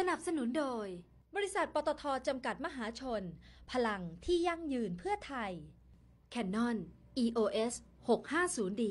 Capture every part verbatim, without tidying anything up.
สนับสนุนโดยบริษัทปตท.จำกัดมหาชนพลังที่ยั่งยืนเพื่อไทย Canon อี โอ เอส หกห้าศูนย์ ดี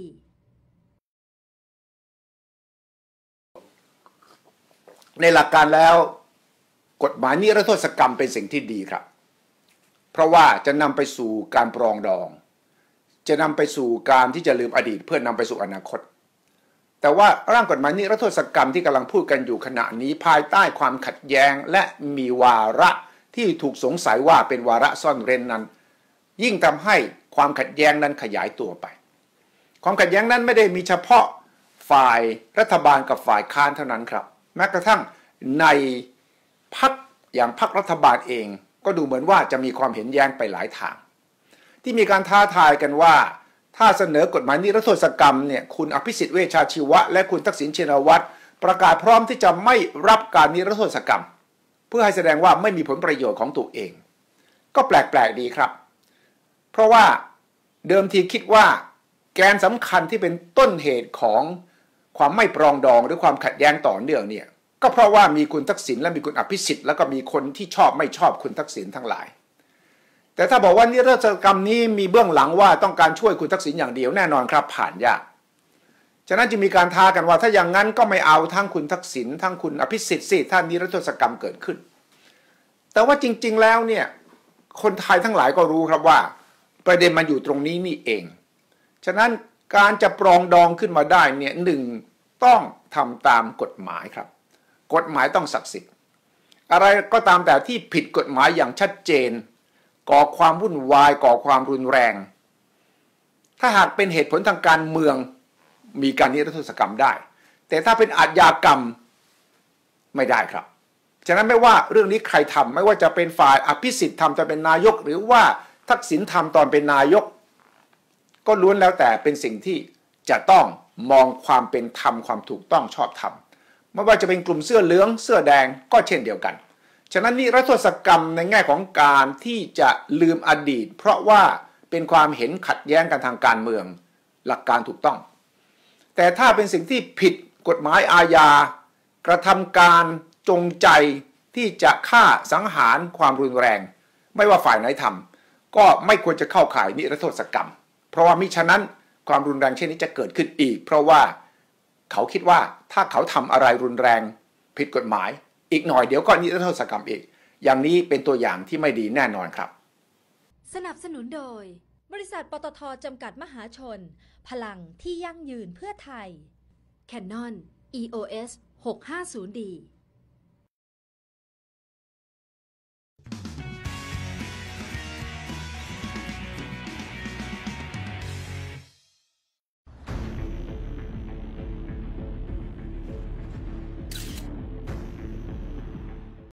ในหลักการแล้วกฎหมายนิรโทษกรรมเป็นสิ่งที่ดีครับเพราะว่าจะนำไปสู่การปรองดองจะนำไปสู่การที่จะลืมอดีตเพื่อนำไปสู่อนาคตแต่ว่าร่างกฎหมายนิรโทษกรรมที่กำลังพูดกันอยู่ขณะนี้ภายใต้ความขัดแย้งและมีวาระที่ถูกสงสัยว่าเป็นวาระซ่อนเร้นนั้นยิ่งทำให้ความขัดแย้งนั้นขยายตัวไปความขัดแย้งนั้นไม่ได้มีเฉพาะฝ่ายรัฐบาลกับฝ่ายค้านเท่านั้นครับแม้กระทั่งในพรรคอย่างพรรครัฐบาลเองก็ดูเหมือนว่าจะมีความเห็นแย้งไปหลายทางที่มีการท้าทายกันว่าถ้าเสนอกฎหมายนิรโทษกรรมเนี่ยคุณอภิสิทธิ์เวชชาชีวะและคุณทักษิณชินวัตรประกาศพร้อมที่จะไม่รับการนิรโทษกรรมเพื่อให้แสดงว่าไม่มีผลประโยชน์ของตัวเองก็แปลกๆดีครับเพราะว่าเดิมทีคิดว่าแกนสำคัญที่เป็นต้นเหตุของความไม่ปรองดองหรือความขัดแย้งต่อเนื่องเนี่ยก็เพราะว่ามีคุณทักษิณและมีคุณอภิสิทธิ์แล้วก็มีคนที่ชอบไม่ชอบคุณทักษิณทั้งหลายแต่ถ้าบอกว่านิรโทษกรรมนี้มีเบื้องหลังว่าต้องการช่วยคุณทักษิณอย่างเดียวแน่นอนครับผ่านยากฉะนั้นจึงมีการท้ากันว่าถ้าอย่างนั้นก็ไม่เอาทั้งคุณทักษิณทั้งคุณอภิสิทธิ์สิถ้านิรโทษกรรมเกิดขึ้นแต่ว่าจริงๆแล้วเนี่ยคนไทยทั้งหลายก็รู้ครับว่าประเด็นมันอยู่ตรงนี้นี่เองฉะนั้นการจะปรองดองขึ้นมาได้เนี่ยหนึ่งต้องทำตามกฎหมายครับกฎหมายต้องศักดิ์สิทธิ์อะไรก็ตามแต่ที่ผิดกฎหมายอย่างชัดเจนก่อความวุ่นวายก่อความรุนแรงถ้าหากเป็นเหตุผลทางการเมืองมีการนิรโทษกรรมได้แต่ถ้าเป็นอาชญากรรมไม่ได้ครับฉะนั้นไม่ว่าเรื่องนี้ใครทำไม่ว่าจะเป็นฝ่ายอภิสิทธิ์ทำตอนเป็นนายกหรือว่าทักษิณทำตอนเป็นนายกก็ล้วนแล้วแต่เป็นสิ่งที่จะต้องมองความเป็นธรรมความถูกต้องชอบธรรมไม่ว่าจะเป็นกลุ่มเสื้อเหลืองเสื้อแดงก็เช่นเดียวกันฉะนั้นนิรโทษกรรมในแง่ของการที่จะลืมอดีตเพราะว่าเป็นความเห็นขัดแย้งกันทางการเมืองหลักการถูกต้องแต่ถ้าเป็นสิ่งที่ผิดกฎหมายอาญากระทำการจงใจที่จะฆ่าสังหารความรุนแรงไม่ว่าฝ่ายไหนทำก็ไม่ควรจะเข้าข่ายนิรโทษกรรมเพราะว่ามิฉะนั้นความรุนแรงเช่นนี้จะเกิดขึ้นอีกเพราะว่าเขาคิดว่าถ้าเขาทำอะไรรุนแรงผิดกฎหมายอีกหน่อยเดี๋ยวก็นิรโทษกรรมอีกอย่างนี้เป็นตัวอย่างที่ไม่ดีแน่นอนครับสนับสนุนโดยบริษัทปตท.จำกัดมหาชนพลังที่ยั่งยืนเพื่อไทย Canon อี โอ เอส หกห้าศูนย์ ดี